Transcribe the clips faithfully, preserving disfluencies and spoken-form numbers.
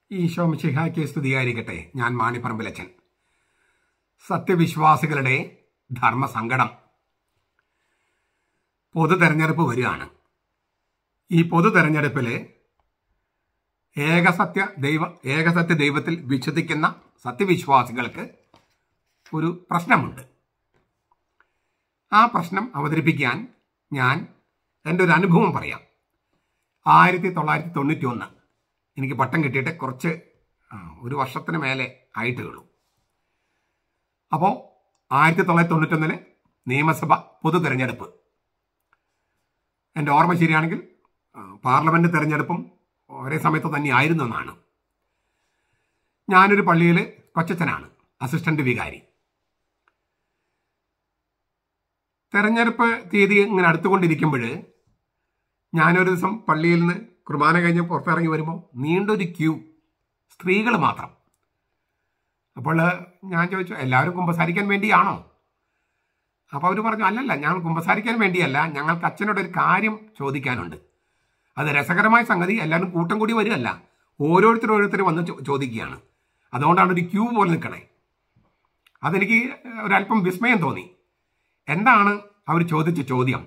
ഈശോ മിശിഹായ്ക്ക് സ്തുതിയായിരിക്കട്ടെ. ഞാൻ മാണിപ്പറമ്പിലച്ചൻ. സത്യവിശ്വാസികളുടെ ധർമ്മസങ്കടം. പൊതു തെരഞ്ഞെടുപ്പ് വരികയാണ്. ഈ പൊതു തെരഞ്ഞെടുപ്പിൽ ഏകസത്യ ദൈവ ഏകസത്യ ദൈവത്തിൽ വിശ്വസിക്കുന്ന സത്യവിശ്വാസികൾക്ക് ഒരു പ്രശ്നമുണ്ട്. ആ പ്രശ്നം അവതരിപ്പിക്കാൻ ഞാൻ എൻ്റെ ഒരു അനുഭവം പറയാം. ആയിരത്തി തൊള്ളായിരത്തി തൊണ്ണൂറ്റി ഒന്ന് എനിക്ക് പട്ടം കിട്ടിയിട്ട് കുറച്ച് ഒരു വർഷത്തിന് മേലെ ആയിട്ടേ ഉള്ളൂ. അപ്പോൾ ആയിരത്തി തൊള്ളായിരത്തി തൊണ്ണൂറ്റൊന്നിന് നിയമസഭ പൊതു തെരഞ്ഞെടുപ്പ്. എൻ്റെ ഓർമ്മ ശരിയാണെങ്കിൽ പാർലമെൻറ്റ് തെരഞ്ഞെടുപ്പും ഒരേ സമയത്ത് തന്നെ ആയിരുന്നു എന്നാണ്. ഞാനൊരു പള്ളിയിൽ കൊച്ചച്ഛനാണ്, അസിസ്റ്റന്റ് വികാരി. തെരഞ്ഞെടുപ്പ് തീയതി ഇങ്ങനെ അടുത്തുകൊണ്ടിരിക്കുമ്പോൾ ഞാനൊരു ദിവസം പള്ളിയിൽ നിന്ന് കുർബാന കഴിഞ്ഞ് പുറത്തിറങ്ങി വരുമ്പോൾ നീണ്ടൊരു ക്യൂ, സ്ത്രീകൾ മാത്രം. അപ്പോൾ ഞാൻ ചോദിച്ചു, എല്ലാവരും കുമ്പസാരിക്കാൻ വേണ്ടിയാണോ? അപ്പോൾ അവർ പറഞ്ഞു, അല്ലല്ല, ഞങ്ങൾ കുമ്പസാരിക്കാൻ വേണ്ടിയല്ല, ഞങ്ങൾക്ക് അച്ഛനോട് ഒരു കാര്യം ചോദിക്കാനുണ്ട്. അത് രസകരമായ സംഗതി, എല്ലാവരും കൂട്ടം കൂടി വരികയല്ല, ഓരോരുത്തരും ഓരോരുത്തരും വന്ന് ചോദിക്കുകയാണ്. അതുകൊണ്ടാണ് ഒരു ക്യൂ പോലെ നിൽക്കണേ. അതെനിക്ക് ഒരല്പം വിസ്മയം തോന്നി. എന്താണ് അവർ ചോദിച്ച ചോദ്യം?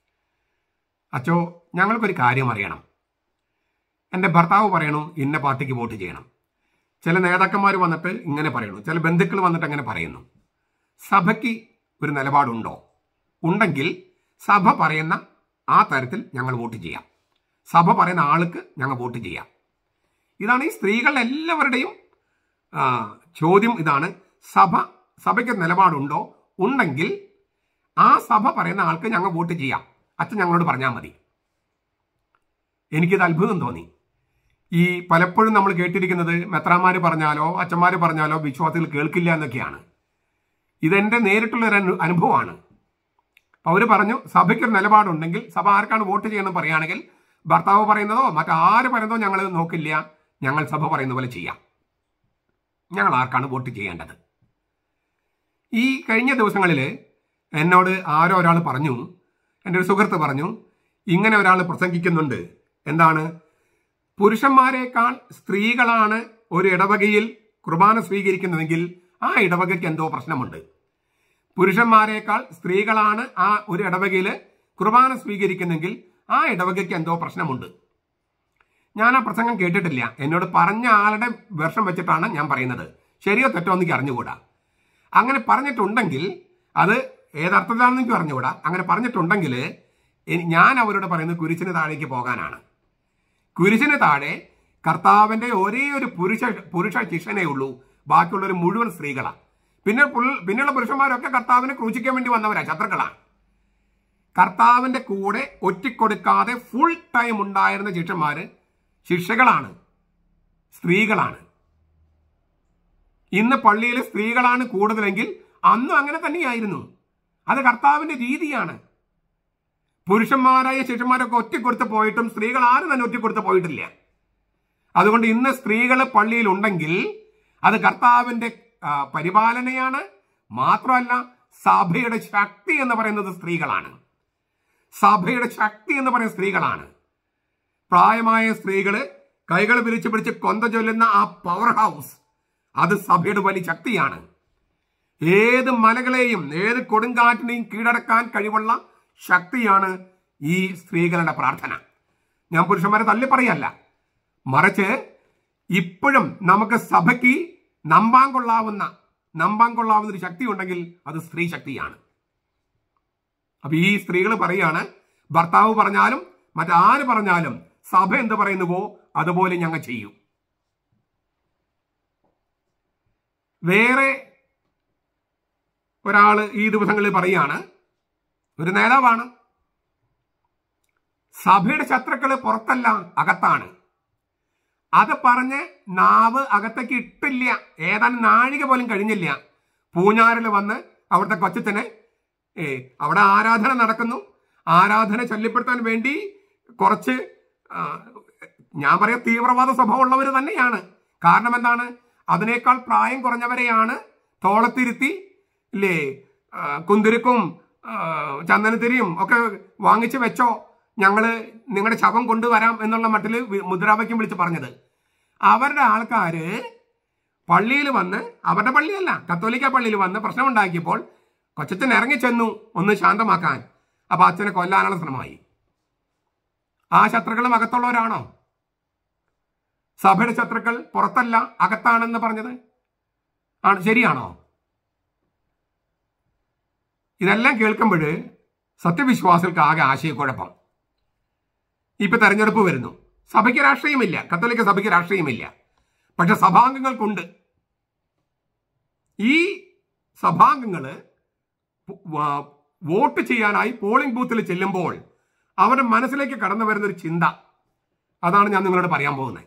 അച്ചോ, ഞങ്ങൾക്കൊരു കാര്യം അറിയണം. എൻ്റെ ഭർത്താവ് പറയണു ഇന്ന പാർട്ടിക്ക് വോട്ട് ചെയ്യണം. ചില നേതാക്കന്മാർ വന്നിട്ട് ഇങ്ങനെ പറയുന്നു, ചില ബന്ധുക്കൾ വന്നിട്ട് അങ്ങനെ പറയുന്നു. സഭയ്ക്ക് ഒരു നിലപാടുണ്ടോ? ഉണ്ടെങ്കിൽ സഭ പറയുന്ന ആ തരത്തിൽ ഞങ്ങൾ വോട്ട് ചെയ്യാം. സഭ പറയുന്ന ആൾക്ക് ഞങ്ങൾ വോട്ട് ചെയ്യാം. ഇതാണ് ഈ സ്ത്രീകൾ എല്ലാവരുടെയും ചോദ്യം. ഇതാണ്, സഭ സഭയ്ക്ക് നിലപാടുണ്ടോ? ഉണ്ടെങ്കിൽ ആ സഭ പറയുന്ന ആൾക്ക് ഞങ്ങൾ വോട്ട് ചെയ്യാം. അച്ഛൻ ഞങ്ങളോട് പറഞ്ഞാൽ മതി. എനിക്കിത് അത്ഭുതം തോന്നി. ഈ പലപ്പോഴും നമ്മൾ കേട്ടിരിക്കുന്നത് മെത്രാന്മാർ പറഞ്ഞാലോ അച്ഛന്മാർ പറഞ്ഞാലോ വിശ്വാസികൾ കേൾക്കില്ല എന്നൊക്കെയാണ്. ഇതെൻ്റെ നേരിട്ടുള്ളൊരു അനുഭവമാണ്. അവർ പറഞ്ഞു, സഭയ്ക്കൊരു നിലപാടുണ്ടെങ്കിൽ സഭ ആർക്കാണ് വോട്ട് ചെയ്യണമെന്ന് പറയുകയാണെങ്കിൽ ഭർത്താവ് പറയുന്നതോ മറ്റാര് പറയുന്നതോ ഞങ്ങൾ നോക്കില്ല, ഞങ്ങൾ സഭ പറയുന്ന പോലെ ചെയ്യാം. ഞങ്ങൾ ആർക്കാണ് വോട്ട് ചെയ്യേണ്ടത്? ഈ കഴിഞ്ഞ ദിവസങ്ങളിൽ എന്നോട് ആരോ ഒരാൾ പറഞ്ഞു, എൻ്റെ ഒരു സുഹൃത്ത് പറഞ്ഞു, ഇങ്ങനെ ഒരാൾ പ്രസംഗിക്കുന്നുണ്ട്. എന്താണ്? പുരുഷന്മാരെക്കാൾ സ്ത്രീകളാണ് ഒരു ഇടവകയിൽ കുർബാന സ്വീകരിക്കുന്നതെങ്കിൽ ആ ഇടവകയ്ക്ക് എന്തോ പ്രശ്നമുണ്ട്. പുരുഷന്മാരെക്കാൾ സ്ത്രീകളാണ് ആ ഒരു ഇടവകയിൽ കുർബാന സ്വീകരിക്കുന്നെങ്കിൽ ആ ഇടവകയ്ക്ക് എന്തോ പ്രശ്നമുണ്ട്. ഞാൻ ആ പ്രസംഗം കേട്ടിട്ടില്ല. എന്നോട് പറഞ്ഞ ആളുടെ വേർഷം വെച്ചിട്ടാണ് ഞാൻ പറയുന്നത്. ശരിയോ തെറ്റോ എനിക്ക് അറിഞ്ഞുകൂടാ. അങ്ങനെ പറഞ്ഞിട്ടുണ്ടെങ്കിൽ അത് ഏതർത്ഥത്തിലാണെന്ന് എനിക്ക് അറിഞ്ഞുകൂടാ. അങ്ങനെ പറഞ്ഞിട്ടുണ്ടെങ്കിൽ ഞാൻ അവരോട് പറയുന്നത് കുരിശിന് താഴേക്ക് പോകാനാണ്. കുരിശിന് താഴെ കർത്താവിന്റെ ഒരേ ഒരു പുരുഷ പുരുഷ ശിഷ്യനേ ഉള്ളൂ. ബാക്കിയുള്ളവർ മുഴുവൻ സ്ത്രീകളാണ്. പിന്നെ പിന്നെയുള്ള പുരുഷന്മാരൊക്കെ കർത്താവിനെ ക്രൂശിക്കാൻ വേണ്ടി വന്നവരാ, ശത്രുക്കളാണ്. കർത്താവിന്റെ കൂടെ ഒറ്റിക്കൊടുക്കാതെ ഫുൾ ടൈം ഉണ്ടായിരുന്ന ശിഷ്യന്മാര് ശിഷ്യകളാണ്, സ്ത്രീകളാണ്. ഇന്ന് പള്ളിയിൽ സ്ത്രീകളാണ് കൂടുതലെങ്കിൽ അന്നും അങ്ങനെ തന്നെയായിരുന്നു. അത് കർത്താവിന്റെ രീതിയാണ്. പുരുഷന്മാരായ ശിഷ്യന്മാരൊക്കെ ഒറ്റക്കൊടുത്ത് പോയിട്ടും സ്ത്രീകൾ ആരും തന്നെ ഒറ്റക്കൊടുത്ത് പോയിട്ടില്ല. അതുകൊണ്ട് ഇന്ന് സ്ത്രീകൾ പള്ളിയിൽ ഉണ്ടെങ്കിൽ അത് കർത്താവിന്റെ പരിപാലനയാണ്. മാത്രമല്ല, സഭയുടെ ശക്തി എന്ന് പറയുന്നത് സ്ത്രീകളാണ്. സഭയുടെ ശക്തി എന്ന് പറയുന്ന സ്ത്രീകളാണ്. പ്രായമായ സ്ത്രീകള് കൈകൾ വിരിച്ചു പിടിച്ച് കൊന്ത ചൊല്ലുന്ന ആ പവർ ഹൗസ്, അത് സഭയുടെ വലിയ ശക്തിയാണ്. ഏത് മലകളെയും ഏത് കൊടുങ്കാറ്റിനെയും കീഴടക്കാൻ കഴിവുള്ള ശക്തിയാണ് ഈ സ്ത്രീകളുടെ പ്രാർത്ഥന. ഞാൻ പുരുഷന്മാരെ തള്ളി പറയല്ല, മറിച്ച് ഇപ്പോഴും നമുക്ക് സഭയ്ക്ക് നമ്പാൻ കൊള്ളാവുന്ന നമ്പാൻ കൊള്ളാവുന്ന ഒരു ശക്തി ഉണ്ടെങ്കിൽ അത് സ്ത്രീ ശക്തിയാണ്. അപ്പൊ ഈ സ്ത്രീകൾ പറയാണ്, ഭർത്താവ് പറഞ്ഞാലും മറ്റാര് പറഞ്ഞാലും സഭ എന്ത് പറയുന്നുവോ അതുപോലെ ഞങ്ങൾ ചെയ്യും. വേറെ ഒരാള് ഈ ദിവസങ്ങളിൽ പറയാണ്, ഒരു നേതാവാണ്, സഭയുടെ ശത്രുക്കള് പുറത്തല്ല അകത്താണ്. അത് പറഞ്ഞ് നാവ് അകത്തേക്ക് ഇട്ടില്ല. ഏതാനും നാഴിക പോലും കഴിഞ്ഞില്ല, പൂഞ്ഞാറിൽ വന്ന് അവിടുത്തെ കൊച്ചച്ഛനെ ഏ അവിടെ ആരാധന നടക്കുന്നു. ആരാധന ശല്യപ്പെടുത്താൻ വേണ്ടി കുറച്ച് ഞാൻ പറയാം തീവ്രവാദ സ്വഭാവമുള്ളവർ തന്നെയാണ്. കാരണം എന്താണ്? അതിനേക്കാൾ പ്രായം കുറഞ്ഞവരെയാണ് തോളത്തിരുത്തി ഇല്ലേ കുന്തിരിക്കും ചന്ദനത്തിരിയും ഒക്കെ വാങ്ങിച്ച് വെച്ചോ, ഞങ്ങള് നിങ്ങളുടെ ശവം കൊണ്ടുവരാം എന്നുള്ള മട്ടില് മുദ്രാവാക്യം വിളിച്ച് പറഞ്ഞത്. അവരുടെ ആൾക്കാര് പള്ളിയിൽ വന്ന്, അവരുടെ പള്ളിയല്ല, കത്തോലിക്ക പള്ളിയിൽ വന്ന് പ്രശ്നമുണ്ടാക്കിയപ്പോൾ കൊച്ചച്ഛൻ ഇറങ്ങിച്ചെന്നു ഒന്ന് ശാന്തമാക്കാൻ. അപ്പൊ അച്ഛനെ കൊല്ലാനുള്ള ശ്രമമായി. ആ ശത്രുക്കളും അകത്തുള്ളവരാണോ? സഭയുടെ ശത്രുക്കൾ പുറത്തല്ല അകത്താണെന്ന് പറഞ്ഞത് ആണ്, ശരിയാണോ? ഇതെല്ലാം കേൾക്കുമ്പോൾ സത്യവിശ്വാസികൾക്ക് ആകെ ആശയക്കുഴപ്പം. ഇപ്പൊ തെരഞ്ഞെടുപ്പ് വരുന്നു. സഭയ്ക്ക് രാഷ്ട്രീയമില്ല, കത്തോലിക്ക സഭയ്ക്ക് രാഷ്ട്രീയമില്ല. പക്ഷെ സഭാംഗങ്ങൾക്കുണ്ട്. ഈ സഭാംഗങ്ങള് വോട്ട് ചെയ്യാനായി പോളിംഗ് ബൂത്തിൽ ചെല്ലുമ്പോൾ അവരുടെ മനസ്സിലേക്ക് കടന്നു വരുന്ന ഒരു ചിന്ത, അതാണ് ഞാൻ നിങ്ങളോട് പറയാൻ പോകുന്നത്.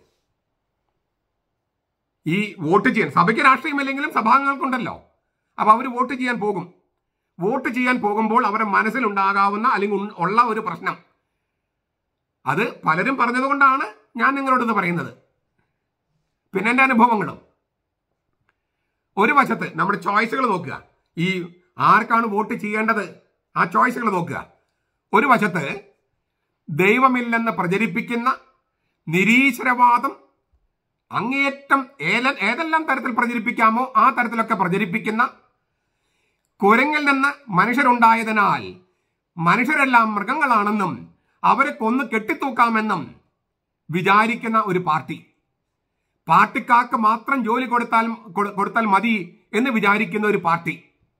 ഈ വോട്ട് ചെയ്യാൻ സഭയ്ക്ക് രാഷ്ട്രീയമില്ലെങ്കിലും സഭാംഗങ്ങൾക്കുണ്ടല്ലോ. അപ്പൊ അവർ വോട്ട് ചെയ്യാൻ പോകും. വോട്ട് ചെയ്യാൻ പോകുമ്പോൾ അവരുടെ മനസ്സിലുണ്ടാകാവുന്ന അല്ലെങ്കിൽ ഉള്ള ഒരു പ്രശ്നം, അത് പലരും പറഞ്ഞതുകൊണ്ടാണ് ഞാൻ നിങ്ങളോട് ഇത് പറയുന്നത്. പിന്നെ എൻ്റെ അനുഭവങ്ങളും. ഒരു വശത്ത് നമ്മുടെ ചോയ്സുകൾ നോക്കുക. ഈ ആർക്കാണ് വോട്ട് ചെയ്യേണ്ടത്, ആ ചോയ്സുകൾ നോക്കുക. ഒരു വശത്ത് ദൈവമില്ലെന്ന് പ്രചരിപ്പിക്കുന്ന നിരീശ്വരവാദം അങ്ങേയറ്റം ഏല ഏതെല്ലാം തരത്തിൽ പ്രചരിപ്പിക്കാമോ ആ തരത്തിലൊക്കെ പ്രചരിപ്പിക്കുന്ന, കുരങ്ങിൽ നിന്ന് മനുഷ്യരുണ്ടായതിനാൽ മനുഷ്യരെല്ലാം മൃഗങ്ങളാണെന്നും അവരെ കൊന്ന് കെട്ടിത്തൂക്കാമെന്നും വിചാരിക്കുന്ന ഒരു പാർട്ടി, പാർട്ടിക്കാർക്ക് മാത്രം ജോലി കൊടുത്താൽ കൊടുത്താൽ മതി എന്ന് വിചാരിക്കുന്ന ഒരു പാർട്ടി,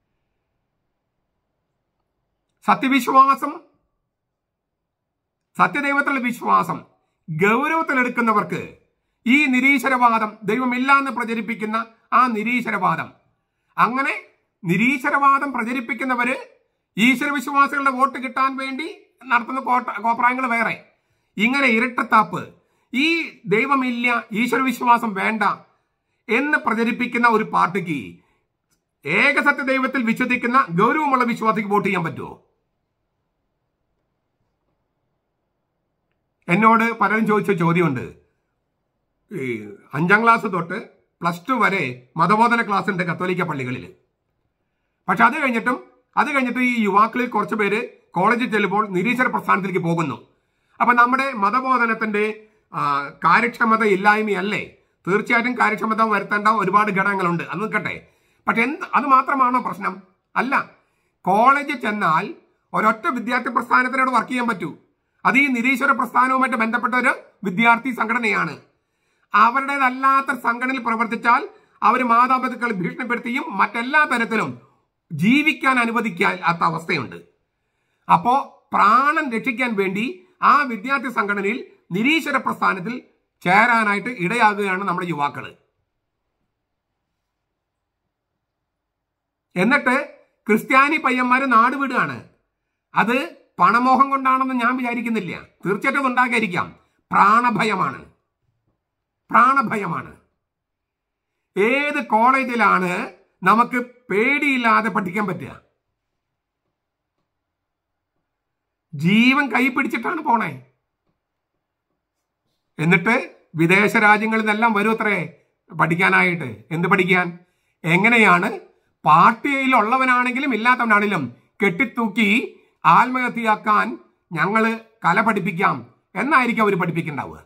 സത്യവിശ്വാസം, സത്യദൈവത്തിലുള്ള വിശ്വാസം ഗൗരവത്തിലെടുക്കുന്നവർക്ക് ഈ നിരീശ്വരവാദം, ദൈവമില്ല എന്ന് പ്രചരിപ്പിക്കുന്ന ആ നിരീശ്വരവാദം, അങ്ങനെ നിരീശ്വരവാദം പ്രചരിപ്പിക്കുന്നവര് ഈശ്വരവിശ്വാസികളുടെ വോട്ട് കിട്ടാൻ വേണ്ടി നടത്തുന്ന കോട്ട കോപ്രായങ്ങൾ വേറെ. ഇങ്ങനെ ഇരട്ടത്താപ്പ്, ഈ ദൈവമില്ല, ഈശ്വരവിശ്വാസം വേണ്ട എന്ന് പ്രചരിപ്പിക്കുന്ന ഒരു പാർട്ടിക്ക് ഏകസത്യ ദൈവത്തിൽ വിശ്വസിക്കുന്ന ഗൗരവമുള്ള വിശ്വാസിക്ക് വോട്ട് ചെയ്യാൻ പറ്റുമോ? എന്നോട് പലരും ചോദിച്ച ചോദ്യമുണ്ട്. ഈ അഞ്ചാം ക്ലാസ് തൊട്ട് പ്ലസ് ടു വരെ മതബോധന ക്ലാസ് ഉണ്ട് കത്തോലിക്ക പള്ളികളിൽ. പക്ഷെ അത് കഴിഞ്ഞിട്ടും അത് കഴിഞ്ഞിട്ട് ഈ യുവാക്കളിൽ കുറച്ച് പേര് കോളേജിൽ ചെല്ലുമ്പോൾ നിരീശ്വര പ്രസ്ഥാനത്തിലേക്ക് പോകുന്നു. അപ്പൊ നമ്മുടെ മതബോധനത്തിന്റെ കാര്യക്ഷമത ഇല്ലായ്മയല്ലേ? തീർച്ചയായിട്ടും കാര്യക്ഷമത വരുത്തേണ്ട ഒരുപാട് ഘടകങ്ങളുണ്ട്, അത് നിൽക്കട്ടെ. പക്ഷെ എന്ത് അത് മാത്രമാണോ പ്രശ്നം? അല്ല. കോളേജിൽ ചെന്നാൽ ഒരൊറ്റ വിദ്യാർത്ഥി പ്രസ്ഥാനത്തിനോട് വർക്ക് ചെയ്യാൻ പറ്റൂ. അത് ഈ നിരീശ്വര പ്രസ്ഥാനവുമായിട്ട് ബന്ധപ്പെട്ട ഒരു വിദ്യാർത്ഥി സംഘടനയാണ്. അവരുടേതല്ലാത്ത സംഘടനയിൽ പ്രവർത്തിച്ചാൽ അവർ മാതാപിതാക്കളെ ഭീഷണിപ്പെടുത്തിയും മറ്റെല്ലാ തരത്തിലും ജീവിക്കാൻ അനുവദിക്കാത്ത അവസ്ഥയുണ്ട്. അപ്പോ പ്രാണൻ രക്ഷിക്കാൻ വേണ്ടി ആ വിദ്യാർത്ഥി സംഘടനയിൽ നിരീശ്വര പ്രസ്ഥാനത്തിൽ ചേരാനായിട്ട് ഇടയാകുകയാണ് നമ്മുടെ യുവാക്കള്. എന്നിട്ട് ക്രിസ്ത്യാനി പയ്യന്മാര് നാടുവിടുകയാണ്. അത് പണമോഹം കൊണ്ടാണെന്ന് ഞാൻ വിചാരിക്കുന്നില്ല. തീർച്ചയായിട്ടും ഉണ്ടാകാതിരിക്കാം. പ്രാണഭയമാണ്, പ്രാണഭയമാണ്. ഏത് കോളേജിലാണ് നമുക്ക് പേടിയില്ലാതെ പഠിക്കാൻ പറ്റുക? ജീവൻ കൈ പിടിച്ചിട്ടാണ് പോണേ. എന്നിട്ട് വിദേശ രാജ്യങ്ങളിൽ നിന്നെല്ലാം വരും അത്രേ പഠിക്കാനായിട്ട്. എന്ത് പഠിക്കാൻ? എങ്ങനെയാണ് പാർട്ടിയിലുള്ളവനാണെങ്കിലും ഇല്ലാത്തവനാണെങ്കിലും കെട്ടിത്തൂക്കി ആത്മഹത്യയാക്കാൻ ഞങ്ങള് കല പഠിപ്പിക്കാം എന്നായിരിക്കും അവർ പഠിപ്പിക്കുന്നുണ്ടാവുക.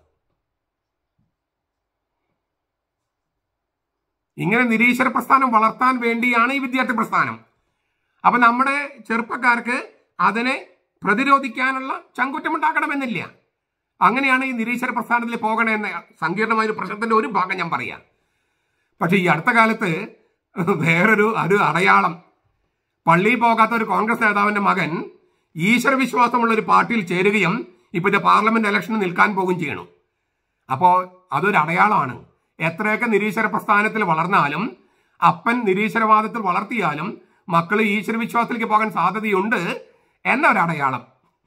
ഇങ്ങനെ നിരീശ്വര പ്രസ്ഥാനം വളർത്താൻ വേണ്ടിയാണ് ഈ വിദ്യാർത്ഥി പ്രസ്ഥാനം. അപ്പൊ നമ്മുടെ ചെറുപ്പക്കാർക്ക് അതിനെ പ്രതിരോധിക്കാനുള്ള ചങ്കുറ്റമുണ്ടാക്കണമെന്നില്ല. അങ്ങനെയാണ് ഈ നിരീശ്വര പ്രസ്ഥാനത്തിൽ പോകണമെന്ന സങ്കീർണമായ ഒരു പ്രശ്നത്തിന്റെ ഒരു ഭാഗം ഞാൻ പറയാം. പക്ഷെ ഈ അടുത്ത കാലത്ത് വേറൊരു ഒരു അടയാളം, പള്ളിയിൽ പോകാത്ത ഒരു കോൺഗ്രസ് നേതാവിന്റെ മകൻ ഈശ്വര വിശ്വാസമുള്ള ഒരു പാർട്ടിയിൽ ചേരുകയും ഇപ്പോഴത്തെ പാർലമെന്റ് ഇലക്ഷന് നിൽക്കാൻ പോകുകയും ചെയ്യണം. അപ്പോൾ അതൊരു അടയാളമാണ്. എത്രയൊക്കെ നിരീശ്വര പ്രസ്ഥാനത്തിൽ വളർന്നാലും, അപ്പൻ നിരീശ്വരവാദത്തിൽ വളർത്തിയാലും മക്കൾ ഈശ്വര വിശ്വാസത്തിലേക്ക് പോകാൻ സാധ്യതയുണ്ട് എന്നൊരടയാളം.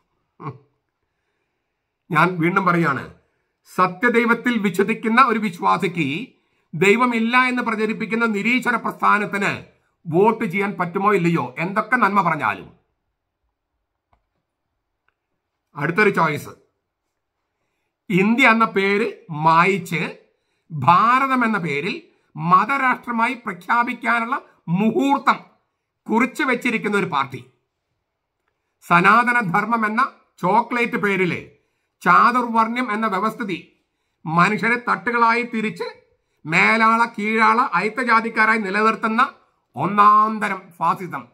ഞാൻ വീണ്ടും പറയാണ്, സത്യദൈവത്തിൽ വിശ്വസിക്കുന്ന ഒരു വിശ്വാസിക്ക് ദൈവമില്ല എന്ന് പ്രചരിപ്പിക്കുന്ന നിരീശ്വര പ്രസ്ഥാനത്തിന് വോട്ട് ചെയ്യാൻ പറ്റുമോ ഇല്ലയോ, എന്തൊക്കെ നന്മ പറഞ്ഞാലും. അടുത്തൊരു ചോയ്സ്, ഇന്ത്യ എന്ന പേര് മായിച്ച് ഭാരതം എന്ന പേരിൽ മതരാഷ്ട്രമായി പ്രഖ്യാപിക്കാനുള്ള മുഹൂർത്തം കുറിച്ചു വെച്ചിരിക്കുന്ന ഒരു പാർട്ടി. സനാതന ധർമ്മം എന്ന ചോക്ലേറ്റ് പേരില് ചാതുർവർണ്ണ്യം എന്ന വ്യവസ്ഥിതി മനുഷ്യരെ തട്ടുകളായി തിരിച്ച് മേലാള കീഴാള അയിത്തജാതിക്കാരായി നിലനിർത്തുന്ന ഒന്നാം തരം ഫാസിസം.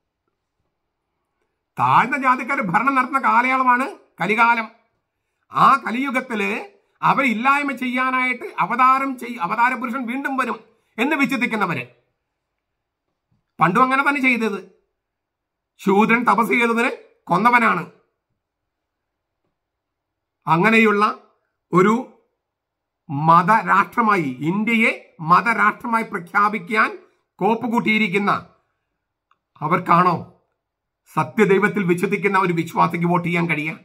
താഴ്ന്ന ജാതിക്കാർ ഭരണം നടത്തുന്ന കാലയളവാണ് കലികാലം. ആ കലിയുഗത്തില് അവരില്ലായ്മ ചെയ്യാനായിട്ട് അവതാരം ചെയ് അവതാര പുരുഷൻ വീണ്ടും വരും എന്ന് വിശ്വസിക്കുന്നവര് പണ്ടും അങ്ങനെ തന്നെ ചെയ്തത്. ശൂദ്രൻ തപസ് ചെയ്തതിന് കൊന്നവനാണ്. അങ്ങനെയുള്ള ഒരു മതരാഷ്ട്രമായി ഇന്ത്യയെ മതരാഷ്ട്രമായി പ്രഖ്യാപിക്കാൻ കോപ്പ് കൂട്ടിയിരിക്കുന്ന അവർക്കാണോ സത്യദൈവത്തിൽ വിശ്വസിക്കുന്ന ഒരു വിശ്വാസിക്ക് വോട്ട് ചെയ്യാൻ കഴിയുക?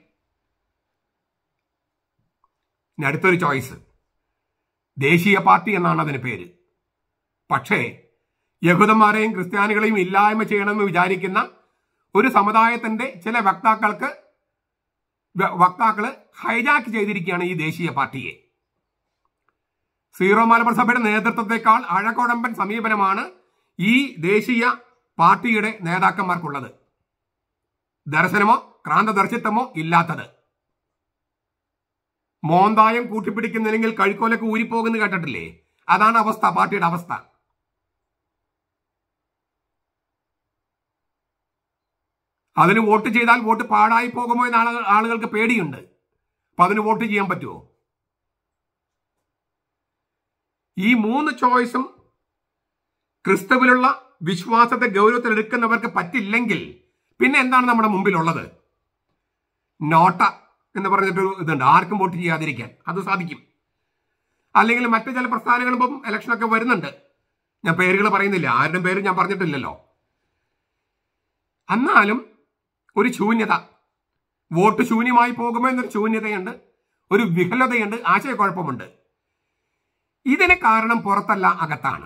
അടുത്തൊരു ചോയ്സ് ദേശീയ പാർട്ടി എന്നാണ് അതിന് പേര്. പക്ഷേ യഹൂദന്മാരെയും ക്രിസ്ത്യാനികളെയും ഇല്ലായ്മ ചെയ്യണമെന്ന് വിചാരിക്കുന്ന ഒരു സമുദായത്തിന്റെ ചില വക്താക്കൾക്ക് വക്താക്കള് ഹൈജാക്ക് ചെയ്തിരിക്കുകയാണ് ഈ ദേശീയ പാർട്ടിയെ. സീറോ മലബാർ സഭയുടെ നേതൃത്വത്തെക്കാൾ അഴകൊഴമ്പൻ സമീപനമാണ് ഈ ദേശീയ പാർട്ടിയുടെ നേതാക്കന്മാർക്കുള്ളത്. ദർശനമോ ക്രാന്തദർശിത്വമോ ഇല്ലാത്തത്. മോന്തായം കൂട്ടിപ്പിടിക്കുന്നില്ലെങ്കിൽ കഴുക്കോലൊക്കെ ഊരിപ്പോകുന്ന കേട്ടിട്ടില്ലേ? അതാണ് അവസ്ഥ, പാർട്ടിയുടെ അവസ്ഥ. അതിന് വോട്ട് ചെയ്താൽ വോട്ട് പാഴായി പോകുമോ എന്ന് ആളുകൾ ആളുകൾക്ക് പേടിയുണ്ട്. അപ്പൊ അതിന് വോട്ട് ചെയ്യാൻ പറ്റുമോ? ഈ മൂന്ന് ചോയ്സും ക്രിസ്തുവിലുള്ള വിശ്വാസത്തെ ഗൗരവത്തിൽ എടുക്കുന്നവർക്ക് പറ്റില്ലെങ്കിൽ പിന്നെ എന്താണ് നമ്മുടെ മുമ്പിലുള്ളത്? നോട്ട എന്ന് പറഞ്ഞിട്ടൊരു ഇതുണ്ട്, ആർക്കും വോട്ട് ചെയ്യാതിരിക്കാൻ. അത് സാധിക്കും. അല്ലെങ്കിൽ മറ്റു ചില പ്രസ്ഥാനങ്ങളും ഇപ്പം ഇലക്ഷനൊക്കെ വരുന്നുണ്ട്. ഞാൻ പേരുകൾ പറയുന്നില്ല, ആരുടെയും പേര് ഞാൻ പറഞ്ഞിട്ടില്ലല്ലോ. എന്നാലും ഒരു ശൂന്യത, വോട്ട് ശൂന്യമായി പോകുമോ എന്നൊരു ശൂന്യതയുണ്ട്, ഒരു വിഹലതയുണ്ട്, ആശയക്കുഴപ്പമുണ്ട്. ഇതിന് കാരണം പുറത്തല്ല, അകത്താണ്.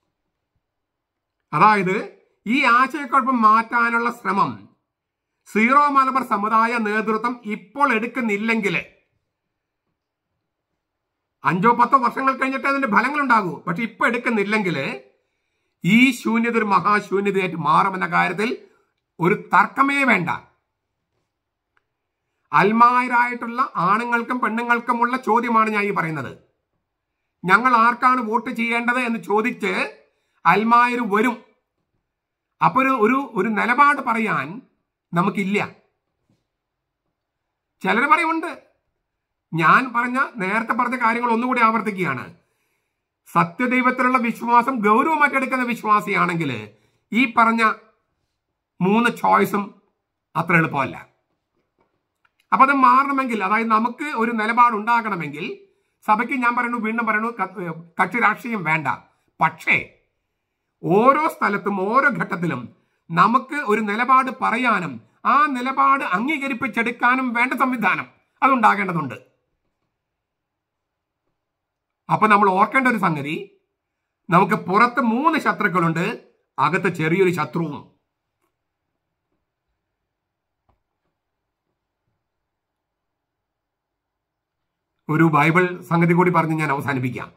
അതായത് ഈ ആശയക്കുഴപ്പം മാറ്റാനുള്ള ശ്രമം സീറോ മലബാർ സമുദായ നേതൃത്വം ഇപ്പോൾ എടുക്കുന്നില്ലെങ്കിൽ അഞ്ചോ പത്തോ വർഷങ്ങൾ കഴിഞ്ഞിട്ട് അതിന്റെ ഫലങ്ങൾ ഉണ്ടാകൂ. പക്ഷെ ഇപ്പൊ എടുക്കുന്നില്ലെങ്കിൽ ഈ ശൂന്യത ഒരു മഹാശൂന്യതയായിട്ട് മാറുമെന്ന കാര്യത്തിൽ ഒരു തർക്കമേ വേണ്ട. അൽമായരായിട്ടുള്ള ആണുങ്ങൾക്കും പെണ്ണുങ്ങൾക്കുമുള്ള ചോദ്യമാണ് ഞാൻ ഈ പറയുന്നത്. ഞങ്ങൾ ആർക്കാണ് വോട്ട് ചെയ്യേണ്ടത് എന്ന് ചോദിച്ച് അൽമായർ വരും. അപ്പൊ ഒരു ഒരു ഒരു നിലപാട് പറയാൻ നമുക്കില്ല. ചിലർ പറയുന്നുണ്ട്. ഞാൻ പറഞ്ഞ നേരത്തെ പറഞ്ഞ കാര്യങ്ങൾ ഒന്നുകൂടി ആവർത്തിക്കുകയാണ്. സത്യദൈവത്തിലുള്ള വിശ്വാസം ഗൗരവമായിട്ടെടുക്കുന്ന വിശ്വാസിയാണെങ്കിൽ ഈ പറഞ്ഞ മൂന്ന് ചോയ്സും അത്ര എളുപ്പമല്ല. അപ്പൊ അത് മാറണമെങ്കിൽ, അതായത് നമുക്ക് ഒരു നിലപാടുണ്ടാകണമെങ്കിൽ സഭയ്ക്ക് ഞാൻ പറയുന്നു, വീണ്ടും പറയുന്നു, കക്ഷി രാഷ്ട്രീയം വേണ്ട. പക്ഷേ ഓരോ സ്ഥലത്തും ഓരോ ഘട്ടത്തിലും നമുക്ക് ഒരു നിലപാട് പറയാനും ആ നിലപാട് അംഗീകരിപ്പിച്ചെടുക്കാനും വേണ്ട സംവിധാനം അതുണ്ടാകേണ്ടതുണ്ട്. അപ്പൊ നമ്മൾ ഓർക്കേണ്ട ഒരു സംഗതി, നമുക്ക് പുറത്ത് മൂന്ന് ശത്രുക്കളുണ്ട്, അകത്ത് ചെറിയൊരു ശത്രുവും. ഒരു ബൈബിൾ സംഗതി കൂടി പറഞ്ഞ് ഞാൻ അവസാനിപ്പിക്കാം.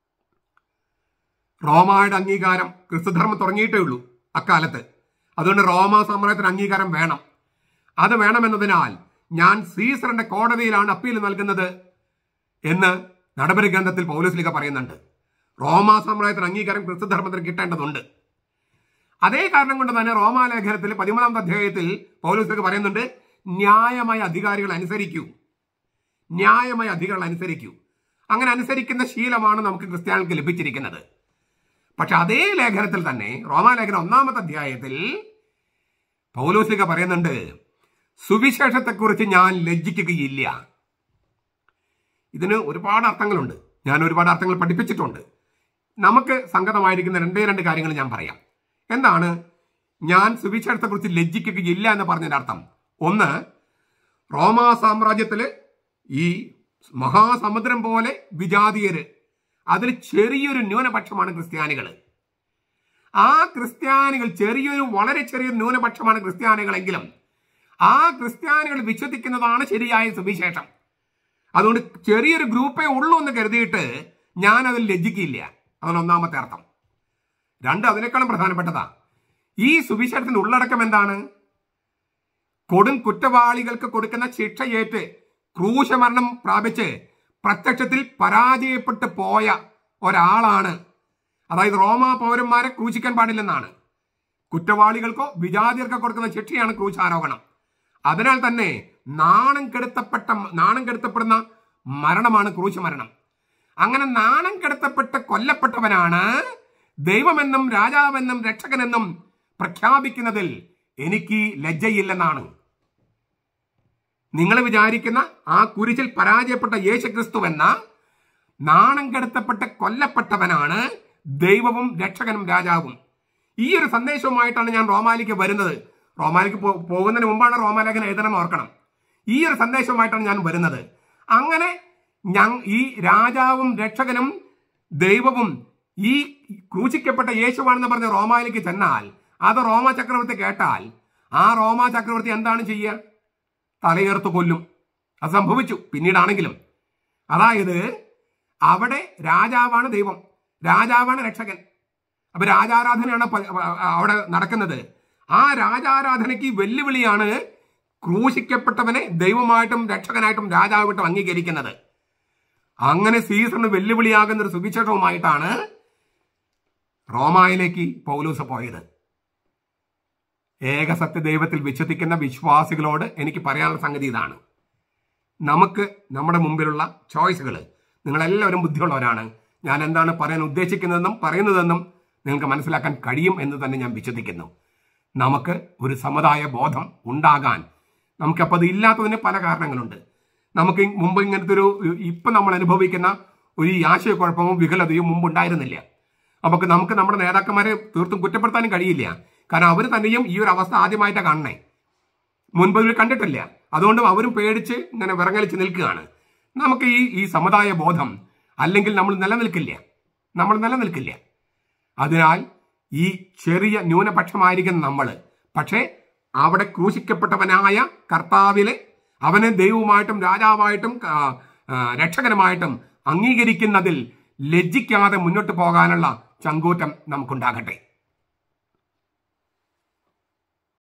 റോമായുടെ അംഗീകാരം, ക്രിസ്തുധർമ്മം തുടങ്ങിയിട്ടേ ഉള്ളൂ അക്കാലത്ത്. അതുകൊണ്ട് റോമാ സാമ്രാജ്യത്തിന് അംഗീകാരം വേണം. അത് വേണമെന്നതിനാൽ ഞാൻ സീസറിന്റെ കോടതിയിലാണ് അപ്പീൽ നൽകുന്നത് എന്ന് നടപടി ഗ്രന്ഥത്തിൽ പൗലോസ്ലീഹ പറയുന്നുണ്ട്. റോമാ സാമ്രാജ്യത്തിന് അംഗീകാരം ക്രിസ്തുധർമ്മത്തിന് കിട്ടേണ്ടതുണ്ട്. അതേ കാരണം കൊണ്ട് തന്നെ റോമാലേഖനത്തിൽ പതിമൂന്നാമത്തെ അധ്യായത്തിൽ പൗലോസ്ലീഹ പറയുന്നുണ്ട്, ന്യായമായ അധികാരികൾ അനുസരിക്കൂ, ന്യായമായ അധികാരികൾ അനുസരിക്കൂ. അങ്ങനെ അനുസരിക്കുന്ന ശീലമാണ് നമുക്ക് ക്രിസ്ത്യാനികൾക്ക് ലഭിച്ചിരിക്കുന്നത്. പക്ഷെ അതേ ലേഖനത്തിൽ തന്നെ, റോമാലേഖനം ഒന്നാമത്തെ അധ്യായത്തിൽ പൗലോസ്ലീഹ പറയുന്നുണ്ട്, സുവിശേഷത്തെക്കുറിച്ച് ഞാൻ ലജ്ജിക്കുകയില്ല. ഇതിന് ഒരുപാട് അർത്ഥങ്ങളുണ്ട്, ഞാൻ ഒരുപാട് അർത്ഥങ്ങൾ പഠിപ്പിച്ചിട്ടുണ്ട്. നമുക്ക് സംഗതമായിരിക്കുന്ന രണ്ടേ രണ്ട് കാര്യങ്ങൾ ഞാൻ പറയാം. എന്താണ് ഞാൻ സുവിശേഷത്തെക്കുറിച്ച് ലജ്ജിക്കുകയില്ല എന്ന് പറഞ്ഞതിന്റെ അർത്ഥം? ഒന്ന്, റോമാ സാമ്രാജ്യത്തില് ഈ മഹാസമുദ്രം പോലെ വിജാതീയര്, അതിൽ ചെറിയൊരു ന്യൂനപക്ഷമാണ് ക്രിസ്ത്യാനികൾ. ആ ക്രിസ്ത്യാനികൾ ചെറിയൊരു വളരെ ചെറിയൊരു ന്യൂനപക്ഷമാണ് ക്രിസ്ത്യാനികളെങ്കിലും ആ ക്രിസ്ത്യാനികൾ വിശ്വസിക്കുന്നതാണ് ശരിയായ സുവിശേഷം. അതുകൊണ്ട് ചെറിയൊരു ഗ്രൂപ്പേ ഉള്ളൂ എന്ന് കരുതിയിട്ട് ഞാൻ അതിൽ ലജ്ജിക്കില്ല. അതാണ് ഒന്നാമത്തെ അർത്ഥം. രണ്ട്, അതിനേക്കാളും പ്രധാനപ്പെട്ടതാ, ഈ സുവിശേഷത്തിന്റെ ഉള്ളടക്കം എന്താണ്? കൊടും കുറ്റവാളികൾക്ക് കൊടുക്കുന്ന ശിക്ഷയേറ്റ് ക്രൂശമരണം പ്രാപിച്ച് പ്രത്യക്ഷത്തിൽ പരാജയപ്പെട്ടു പോയ ഒരാളാണ്. അതായത് റോമാ പൗരന്മാരെ ക്രൂശിക്കാൻ പാടില്ലെന്നാണ്. കുറ്റവാളികൾക്കോ വിജാതിയർക്കോ കൊടുക്കുന്ന ശിക്ഷയാണ് ക്രൂശാരോഹണം. അതിനാൽ തന്നെ നാണം കെടുത്തപ്പെട്ട നാണം കെടുത്തപ്പെടുന്ന മരണമാണ് ക്രൂശ് മരണം. അങ്ങനെ നാണം കെടുത്തപ്പെട്ട് കൊല്ലപ്പെട്ടവനാണ് ദൈവമെന്നും രാജാവെന്നും രക്ഷകനെന്നും പ്രഖ്യാപിക്കുന്നതിൽ എനിക്ക് ലജ്ജയില്ലെന്നാണ്. നിങ്ങൾ വിചാരിക്കുന്ന ആ കുരിശിൽ പരാജയപ്പെട്ട യേശുക്രിസ്തുവെന്ന നാണം കെടുത്തപ്പെട്ട് കൊല്ലപ്പെട്ടവനാണ് ദൈവവും രക്ഷകനും രാജാവും. ഈ ഒരു സന്ദേശവുമായിട്ടാണ് ഞാൻ റോമാലിക്ക് വരുന്നത്. റോമാലിക്ക് പോകുന്നതിന് മുമ്പാണ് റോമാലേഖനം എഴുതണം ഓർക്കണം. ഈ ഒരു സന്ദേശവുമായിട്ടാണ് ഞാൻ വരുന്നത്. അങ്ങനെ ഞാൻ ഈ രാജാവും രക്ഷകനും ദൈവവും ഈ ക്രൂശിക്കപ്പെട്ട യേശുവാണെന്ന് പറഞ്ഞ റോമായിലേക്ക് ചെന്നാൽ, അത് റോമ ചക്രവർത്തി കേട്ടാൽ ആ റോമ ചക്രവർത്തി എന്താണ് ചെയ്യുക? തലയേർത്ത് കൊല്ലും. അത് സംഭവിച്ചു പിന്നീടാണെങ്കിലും. അതായത് അവിടെ രാജാവാണ് ദൈവം, രാജാവാണ് രക്ഷകൻ. അപ്പൊ രാജാരാധനയാണ് അവിടെ നടക്കുന്നത്. ആ രാജാരാധനയ്ക്ക് വെല്ലുവിളിയാണ് ക്രൂശിക്കപ്പെട്ടവനെ ദൈവമായിട്ടും രക്ഷകനായിട്ടും രാജാവായിട്ടും അംഗീകരിക്കുന്നത്. അങ്ങനെ സീസറിന് വെല്ലുവിളിയാകുന്ന ഒരു സുവിശേഷവുമായിട്ടാണ് റോമായിലേക്ക് പൗലോസ് പോയത്. ഏകസത്യ ദൈവത്തിൽ വിശ്വസിക്കുന്ന വിശ്വാസികളോട് എനിക്ക് പറയാനുള്ള സംഗതി ഇതാണ്. നമുക്ക് നമ്മുടെ മുമ്പിലുള്ള ചോയ്സുകൾ, നിങ്ങളെല്ലാവരും ബുദ്ധിയുള്ളവരാണ്. ഞാൻ എന്താണ് പറയാൻ ഉദ്ദേശിക്കുന്നതെന്നും പറയുന്നതെന്നും നിങ്ങൾക്ക് മനസ്സിലാക്കാൻ കഴിയും എന്ന് തന്നെ ഞാൻ വിശ്വസിക്കുന്നു. നമുക്ക് ഒരു സമുദായ ബോധം ഉണ്ടാകാൻ, നമുക്കപ്പോൾ അത് ഇല്ലാത്തതിന് പല കാരണങ്ങളുണ്ട്. നമുക്ക് മുമ്പ് ഇങ്ങനത്തെ ഒരു ഇപ്പം നമ്മൾ അനുഭവിക്കുന്ന ഒരു ആശയക്കുഴപ്പവും വികലതയും മുമ്പ് ഉണ്ടായിരുന്നില്ല. നമുക്ക് നമുക്ക് നമ്മുടെ നേതാക്കന്മാരെ തീർത്തും കുറ്റപ്പെടുത്താനും കഴിയില്ല. കാരണം അവർ തന്നെയും ഈ ഒരു അവസ്ഥ ആദ്യമായിട്ടാണ് കാണണേ, മുൻപ് ഇവർ കണ്ടിട്ടില്ല. അതുകൊണ്ടും അവരും പേടിച്ച് ഇങ്ങനെ വിറങ്ങലിച്ച് നിൽക്കുകയാണ്. നമുക്ക് ഈ ഈ സമുദായ ബോധം അല്ലെങ്കിൽ നമ്മൾ നിലനിൽക്കില്ല നമ്മൾ നിലനിൽക്കില്ല അതിനാൽ ഈ ചെറിയ ന്യൂനപക്ഷമായിരിക്കുന്ന നമ്മൾ, പക്ഷേ അവിടെ ക്രൂശിക്കപ്പെട്ടവനായ കർത്താവിലെ അവനെ ദൈവവുമായിട്ടും രാജാവായിട്ടും രക്ഷകനുമായിട്ടും അംഗീകരിക്കുന്നതിൽ ലജ്ജിക്കാതെ മുന്നോട്ട് പോകാനുള്ള ചങ്കൂറ്റം നമുക്കുണ്ടാകട്ടെ.